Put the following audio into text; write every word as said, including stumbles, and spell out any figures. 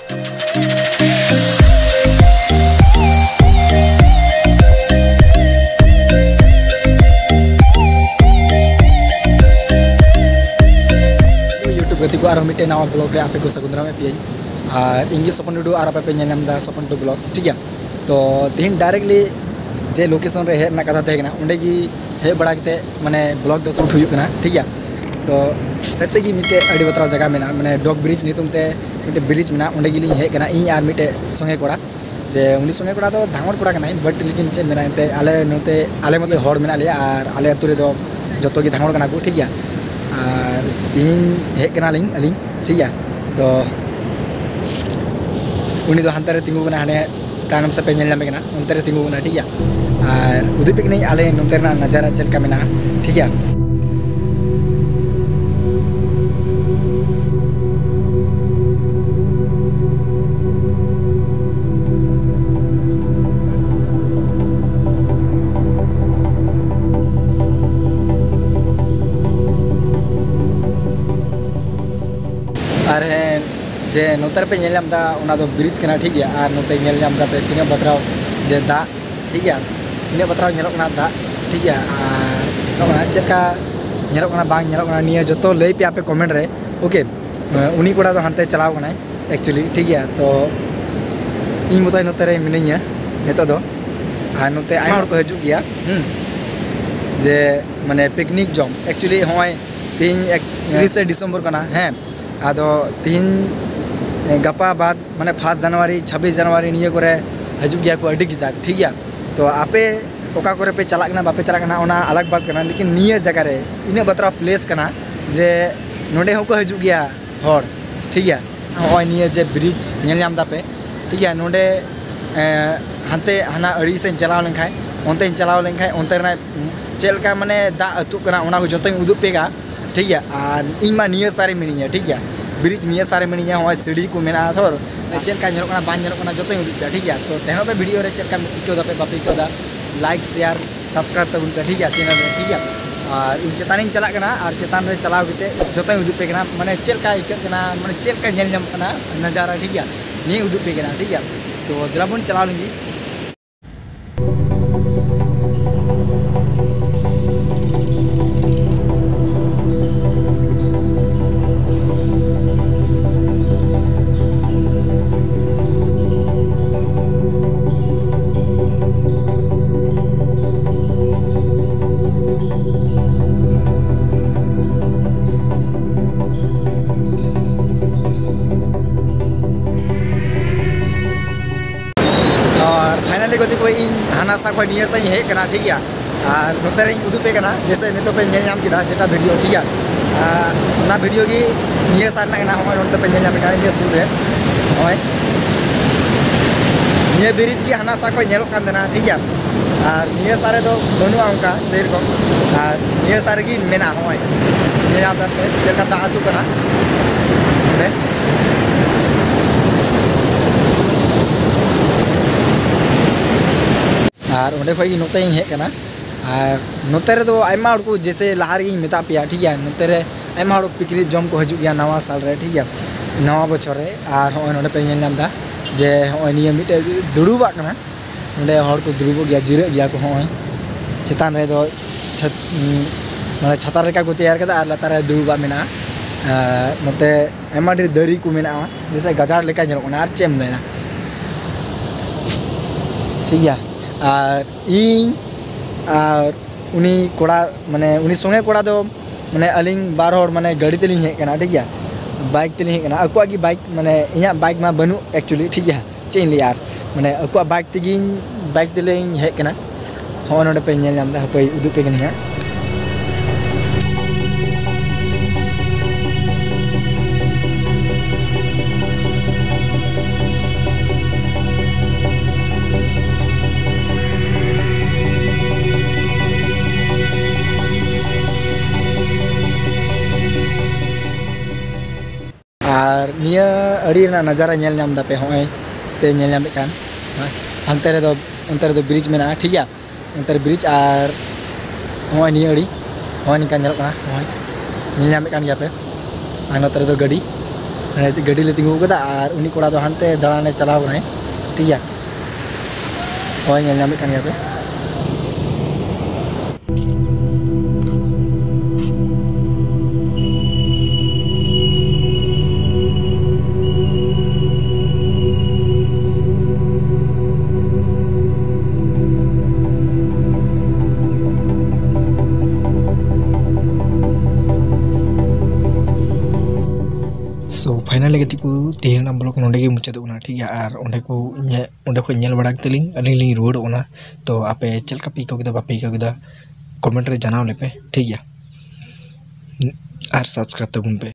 गति को आरो मिटे नवा ब्लॉग रे आपे को सगुंदरा में पियन और इंगी सपन टुडू आर आपे पे नेलमदा सपन टू ब्लॉग्स ठीक है। तो तीन डायरेक्टली जे लोकेशन रे हेना कथा थे उंडे की हे बड़ा कते माने ब्लॉग द शूट हुई कना ठीक है। तो ऐसे की मिटे अड़ी बतरा जगह में माने डॉग ब्रिज नितुम ते मिटे ब्रिज में उंडे गिली हे कना इन आर मिटे संगे कोड़ा जे उनी संगे कोड़ा तो धांगड़ कोड़ा कना बट लेकिन चे मेना ते आले नोते आले मतलब हॉर मेना ले और आले अतु रे दो जतो की धांगड़ कना को ठीक है। और तीन हेक कना लिंग अलिंग ठीक है। तो उनी दो हंतरे तिंगु कना हाने तानम से पे नेल कना उनते रे तिंगु कना ठीक है। और उदुपिक नहीं आले नोते ना नजारा चलका मेना ठीक है। अरे जे नोतर पे नेल दा उना दो ब्रिज कना ठीक है। और नोते नेल दा पे तीन बतराव जे दा ठीक है तीन बतराव नेलोक ना दा ठीक है। और ना चेका नेलोक ना बांग नेलोक ना निया जतो लई पे आपे कमेंट रे ओके उनी कोड़ा तो हनते चलाव कना एक्चुअली ठीक है। तो इन बताय नोते रे मिनिया नेतो दो और नोते आय हर को हजू गया जे माने पिकनिक जम एक्चुअली होय तीन तीस दिसंबर कना हैं आदो तीन गपा बाद माने फर्स्ट जनवरी छब्बीस जनवरी निये करे हजू गया को अड़ी गिजाक ठीक है। तो आपे ओका करे पे चला कना बापे चला कना ओना अलग बात कना लेकिन निये जगह रे इने बतरा प्लेस कना जे नोडे होको हजू गया हर ठीक है। होय निये जे ब्रिज नेल नाम दा पे ठीक है। नोडे हानते हाना अड़ी से चलाव लेनखाय ओनते चलाव लेनखाय ओनते ना चेलका माने दा अतु कना ओना को जतो उदु पेगा ठीक है। और इन मा निये सारे मिनिया ठीक है ब्रिज निये सारे मिनिया होय सीढ़ी को मेना थोर चेलका नेलो कना बान नेलो कना जतो उदु पे ठीक है। तो तेनो पे वीडियो रे चेलका इको दा पे बापे इको दा लाइक शेयर सब्सक्राइब तबुन पे ठीक है चैनल रे ठीक है। और इन चेतानी चला कना और चेतान रे चलाव गते जतो उदु पे कना माने चेलका इक कना माने चेलका नेल जम कना नजारा ठीक है नि उदु पे कना ठीक है। तो द्राबुन चलाव लगी फाइनली गति को इन हाना सा को निये सही हेक कना ठीक है। और नोते रे उदु पे कना जैसे नितो पे नेल नाम किदा जेटा वीडियो ठीक है। ना वीडियो की निये सा ना कना होय नोते पे नेल नाम कना निये सुर रे होय निये ब्रिज की हाना सा को नेलो कान देना ठीक है। और निये सारे दो बनुआ उनका शेर को और निये सारे की मेना होय निये आप पे चेका दा आतु कना और उन्हें खोई नोते हेक कना और नोते रे दो आयमा हड़ को जैसे लहार गी मेता पिया ठीक है। नोते रे आयमा हड़ पिकनिक जम को हजू गया नवा साल रे ठीक है नवा बछर रे। और होय नोडे पे नेल नाम दा जे होय निये मिटे दुड़ुबा कना नोडे हड़ को दुड़ुबो गया जिरे गया को होय चेतान रे दो छत माने छता रे का को तैयार कदा और लतार रे दुड़ुबा मेना नोते आयमा ढेर दरी को मेना जैसे गजार लेका नेलो कना और चेम लेना ठीक है। और इन और उनी कोड़ा माने उनी संगे कोड़ा दो माने अलिंग बार हर माने गाड़ी तेलिंग हेक कना ठीक है बाइक तेलिंग हेक कना अकुआ की बाइक माने इया बाइक मा बनु एक्चुअली ठीक है चेन ले यार माने अकुआ बाइक तेगिन बाइक तेलिंग हेक कना हो नोडे पे नेल नाम दा हपै उदु पे कनी है। और निया अड़ी ना नजारा नेल नाम दा पे होय पे नेल नाम कान हनते रे दो अंतर दो ब्रिज में ना ठीक है अंतर ब्रिज और होय निया अड़ी होय निका नेल कना होय नेल नाम कान गया पे और नोते रे दो गाड़ी गाड़ी ले तिंगू कदा और उनी कोड़ा दो हानते दाड़ाने चलाव बनाए ठीक है ओय नेल नामे कान गया पे सो फाइनल गति को तेहना ब्लॉग नोडे के मुचादोना ठीक है और ओंडे को ओंडे को नेल बड़ा तलिंग अलिंग लिंग रुवाड़ोना तो आपे चलका पे को बापे को कमेंट रे जनाव लेपे ठीक है और सब्सक्राइब तबुन पे।